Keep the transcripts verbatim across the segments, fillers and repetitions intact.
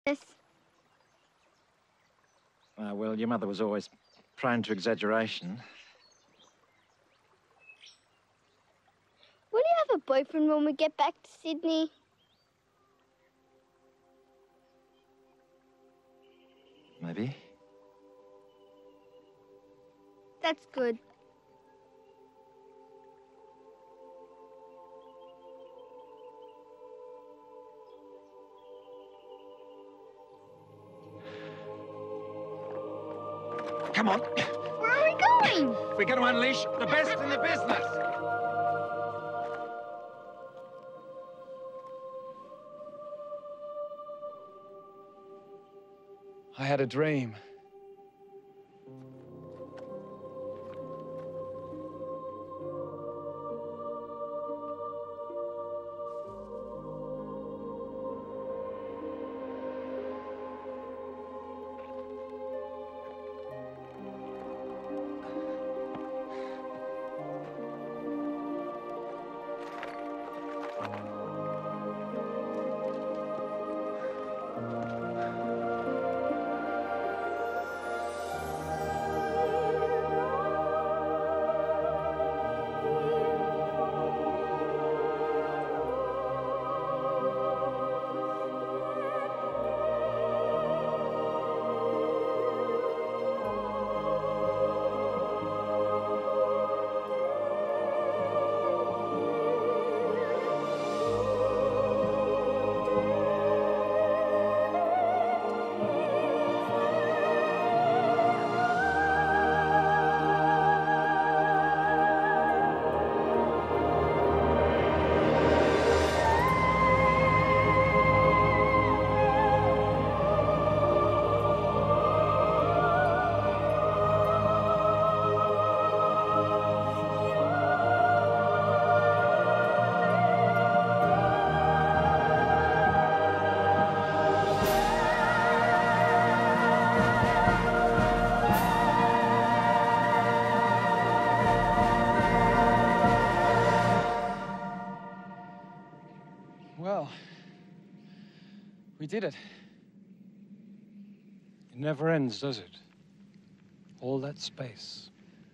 Yes. Uh, well, your mother was always prone to exaggeration. Will you have a boyfriend when we get back to Sydney? Maybe. That's good. Come on. Where are we going? We're going to unleash the best in the business. I had a dream. Well, we did it. It never ends, does it? All that space.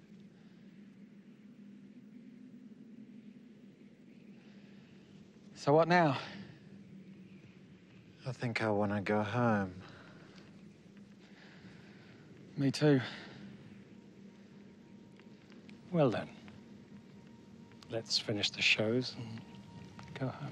So what now? I think I want to go home. Me too. Well then, let's finish the shows and go home.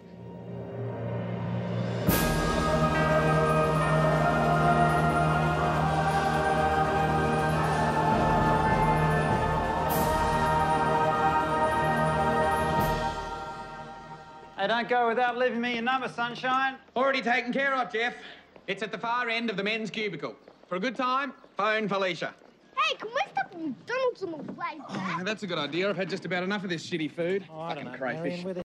Hey, don't go without leaving me your number, sunshine. Already taken care of, Jeff. It's at the far end of the men's cubicle. For a good time, phone Felicia. Hey, can we stop at McDonald's on the way back? Oh, that's a good idea. I've had just about enough of this shitty food. Oh, I don't Fucking know, crayfish. Marion,